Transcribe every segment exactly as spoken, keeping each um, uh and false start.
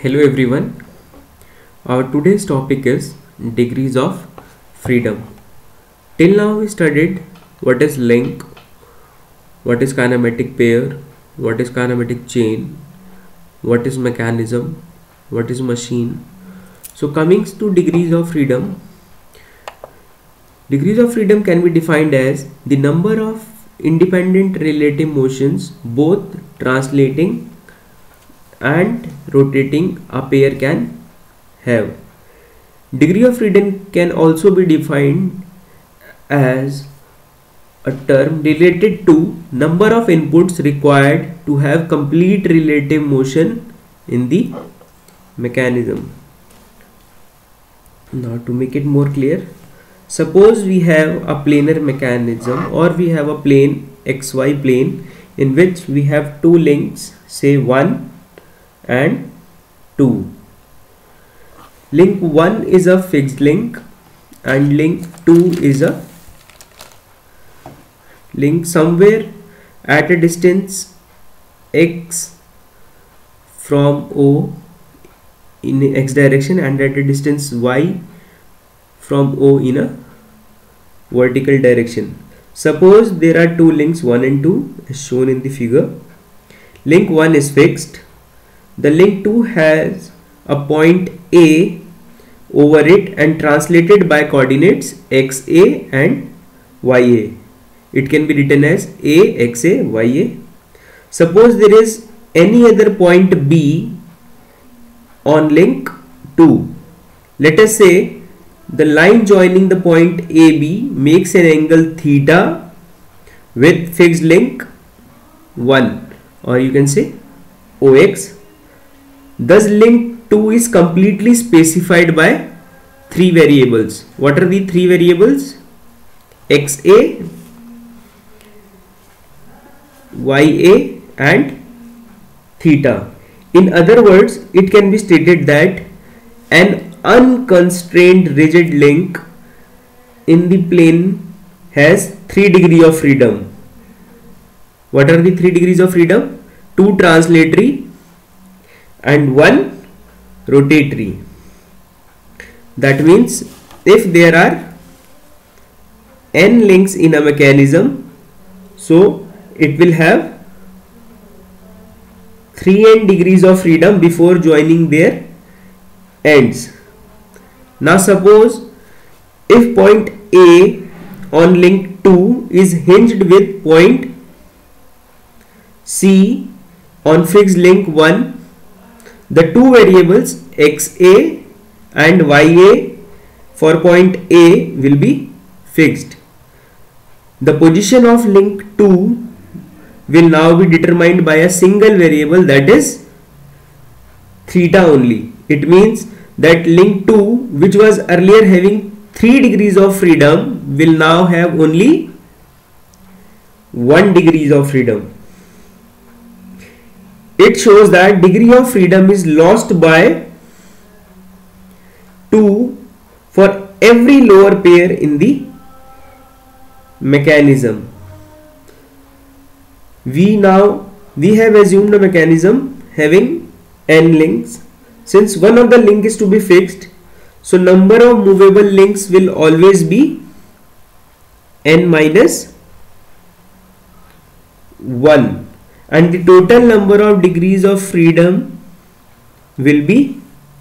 Hello everyone. Our today's topic is degrees of freedom. Till now we studied what is link, what is kinematic pair, what is kinematic chain, what is mechanism, what is machine. So coming to degrees of freedom, degrees of freedom can be defined as the number of independent relative motions both translating and rotating a pair can have. Degree of freedom can also be defined as a term related to number of inputs required to have complete relative motion in the mechanism. Now to make it more clear, suppose we have a planar mechanism or we have a plane xy plane in which we have two links, say one and two. Link one is a fixed link and link two is a link somewhere at a distance x from O in x direction and at a distance y from O in a vertical direction. Suppose there are two links one and two as shown in the figure. Link one is fixed. The link two has a point A over it and translated by coordinates xa and ya. It can be written as a, xa, ya. Suppose there is any other point B on link two. Let us say the line joining the point A B makes an angle theta with fixed link one, or you can say O X. Thus link two is completely specified by three variables. What are the three variables? Xa, Ya and theta. In other words, it can be stated that an unconstrained rigid link in the plane has three degrees of freedom. What are the three degrees of freedom? Two translatory and one rotatory. That means if there are n links in a mechanism, so it will have three n degrees of freedom before joining their ends. Now suppose if point A on link two is hinged with point C on fixed link one, the two variables xa and ya for point A will be fixed. The position of link two will now be determined by a single variable, that is theta only. It means that link two, which was earlier having three degrees of freedom, will now have only one degrees of freedom. It shows that degree of freedom is lost by two for every lower pair in the mechanism. We now we have assumed a mechanism having n links. Since one of the link is to be fixed, so number of movable links will always be n minus one. And the total number of degrees of freedom will be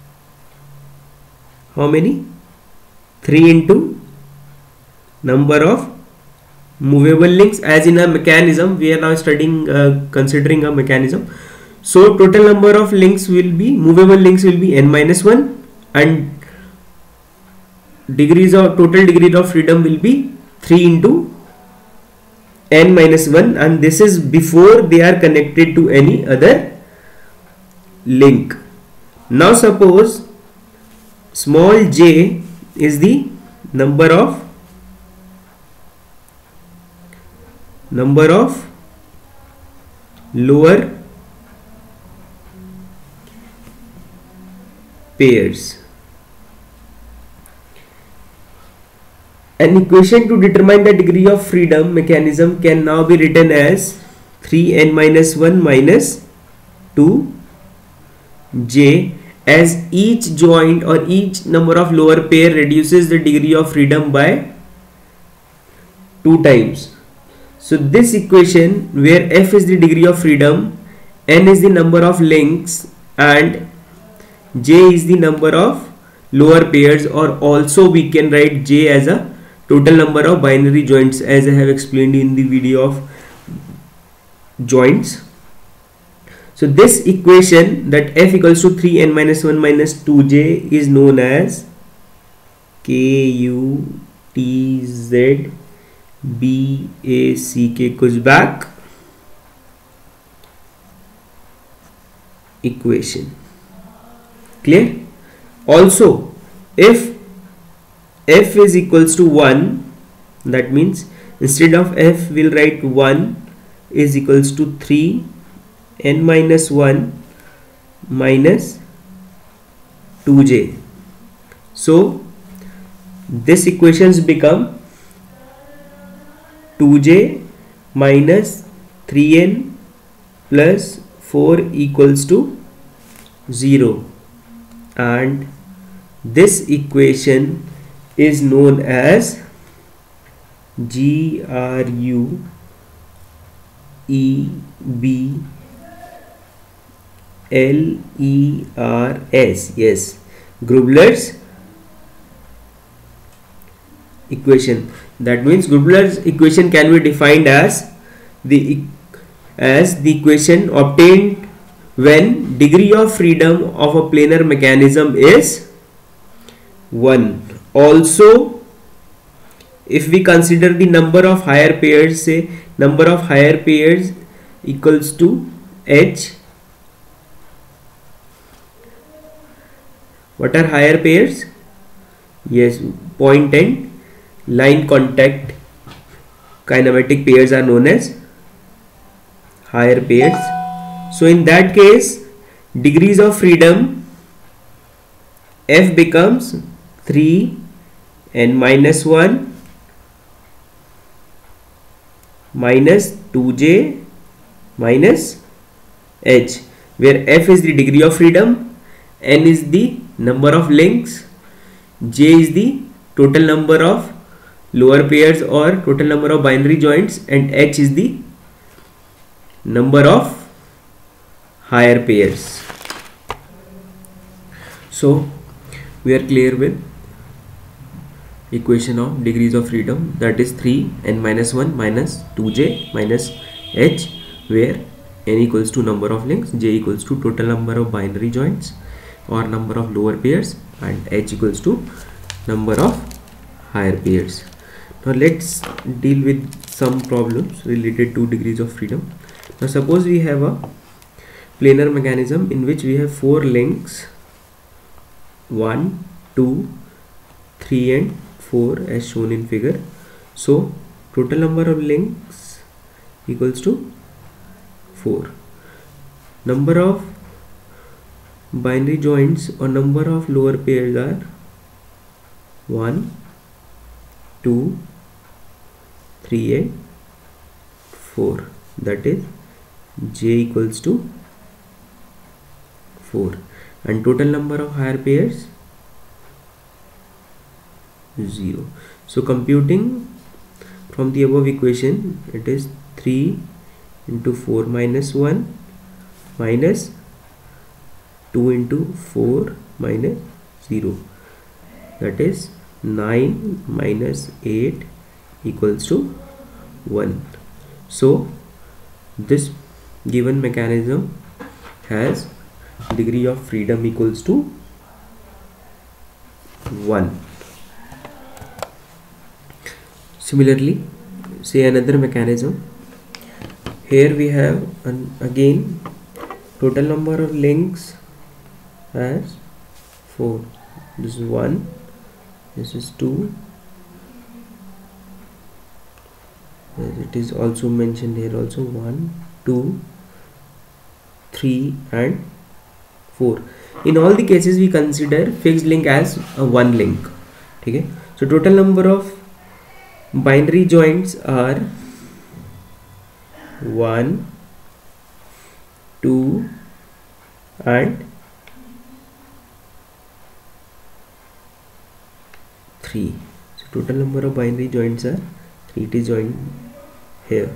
how many? three into number of movable links. As in a mechanism, we are now studying uh, considering a mechanism. So total number of links will be movable links will be n minus one and degrees of total degree of freedom will be three into n minus one, and this is before they are connected to any other link. Now suppose small j is the number of number of lower pairs. An equation to determine the degree of freedom mechanism can now be written as three n minus one minus two j as each joint or each number of lower pair reduces the degree of freedom by two times. So this equation, where f is the degree of freedom, n is the number of links, and j is the number of lower pairs, or also we can write j as a total number of binary joints, as I have explained in the video of joints. So this equation, that f equals to three n minus one minus two j, is known as K U T Z B A C K Kutzbach equation. Clear? Also, if f is equals to one, that means instead of f we'll write one is equals to three n minus one minus two j. So this equations become two j minus three n plus four equals to zero, and this equation is known as G R U E B L E R S. Yes, Grubler's equation. That means Grubler's equation can be defined as the as the equation obtained when degree of freedom of a planar mechanism is one. Also, if we consider the number of higher pairs, say number of higher pairs equals to h. What are higher pairs? Yes, point and line contact kinematic pairs are known as higher pairs. So in that case, degrees of freedom, f becomes three n minus one minus two j minus h, where f is the degree of freedom, n is the number of links, j is the total number of lower pairs or total number of binary joints, and h is the number of higher pairs. So we are clear with equation of degrees of freedom, that is three n minus one minus two j minus h, where n equals to number of links, j equals to total number of binary joints or number of lower pairs, and h equals to number of higher pairs. Now let's deal with some problems related to degrees of freedom. Now suppose we have a planar mechanism in which we have four links, one, two, three and four as shown in figure. So total number of links equals to four. Number of binary joints or number of lower pairs are one, two, three and four, that is j equals to four, and total number of higher pairs zero. So computing from the above equation, it is three into four minus one minus two into four minus zero, that is nine minus eight equals to one. So this given mechanism has degree of freedom equals to one. Similarly, say another mechanism. Here we have an again total number of links as four. This is one, this is two, as it is also mentioned here also one, two, three and four. In all the cases we consider fixed link as a one link. Okay, so total number of binary joints are one, two and three. So total number of binary joints are three. It is joined here.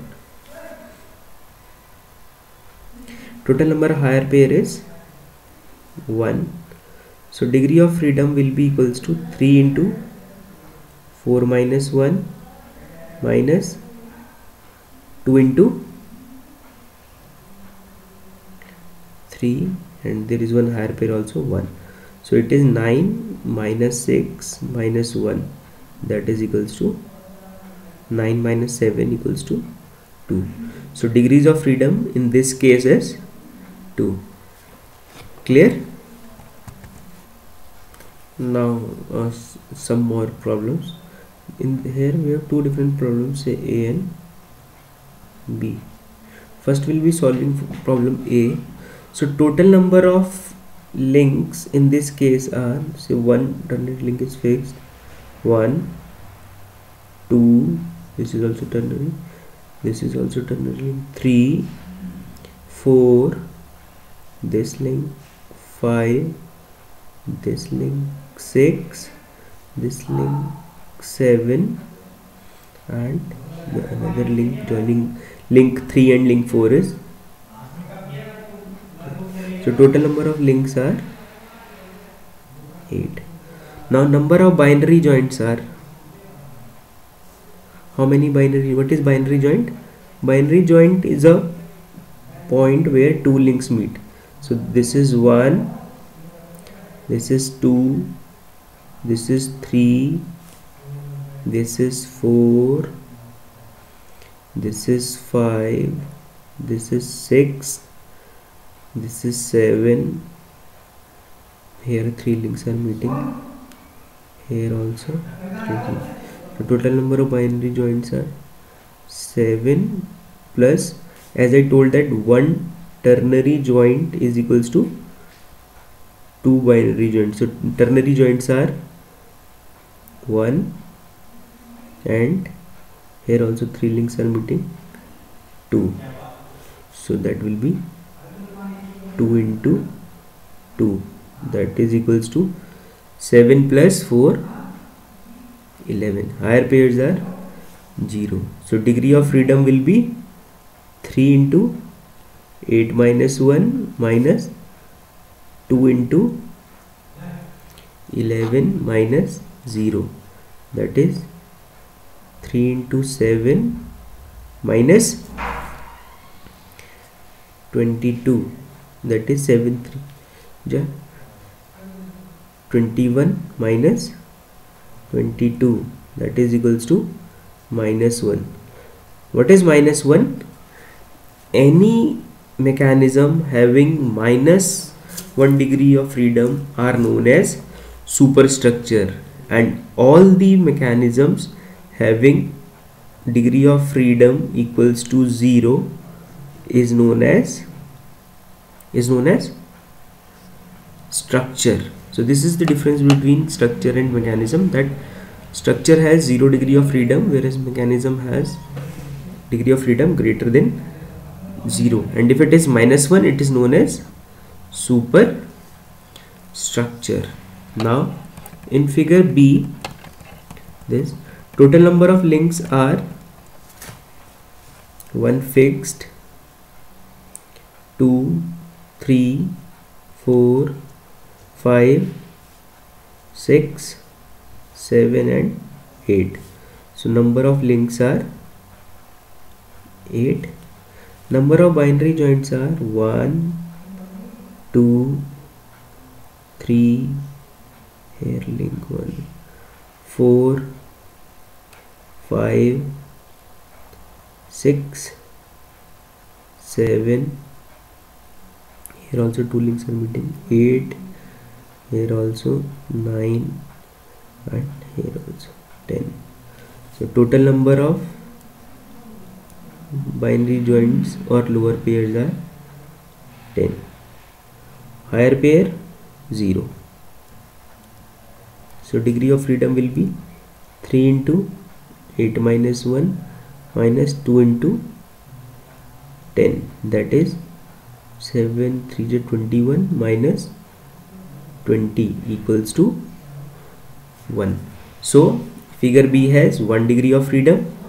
Total number of higher pair is one. So degree of freedom will be equals to three into four minus one minus two into three, and there is one higher pair also, one. So it is nine minus six minus one, that is equals to nine minus seven equals to two. So degrees of freedom in this case is two. Clear? Now uh, some more problems. In here we have two different problems, say A and B. First we'll be solving problem A. So total number of links in this case are, say one ternary link is fixed, one, two, this is also ternary, this is also ternary link, three, four, this link, five, this link, six, this link, seven, and the another link joining link three and link four is. So total number of links are eight. Now number of binary joints are, how many binary? What is binary joint? Binary joint is a point where two links meet. So this is one, this is two, this is three, this is four, this is five, this is six, this is seven. Here three links are meeting, here also three links. The total number of binary joints are seven, plus, as I told that one ternary joint is equals to two binary joints. So ternary joints are one, and here also three links are meeting, two. So that will be two into two, that is equals to seven plus four, eleven. Higher pairs are zero. So degree of freedom will be three into eight minus one minus two into eleven minus zero, that is three into seven minus twenty-two, that is seven, three, ja, twenty-one minus twenty-two, that is equals to minus one. What is minus one? Any mechanism having minus one degree of freedom are known as superstructure, and all the mechanisms having degree of freedom equals to zero is known as is known as structure. So this is the difference between structure and mechanism, that structure has zero degree of freedom, whereas mechanism has degree of freedom greater than zero, and if it is minus one, it is known as superstructure. Now in figure B, this total number of links are one fixed, two, three, four, five, six, seven, and eight. So number of links are eight. Number of binary joints are one, two, three, here link one, four, five, six, seven, here also two links are meeting, eight, here also nine, and here also ten. So total number of binary joints or lower pairs are ten. Higher pair zero. So degree of freedom will be three into eight minus one minus two into ten, that is seven, three is twenty-one minus twenty equals to one. So figure B has one degree of freedom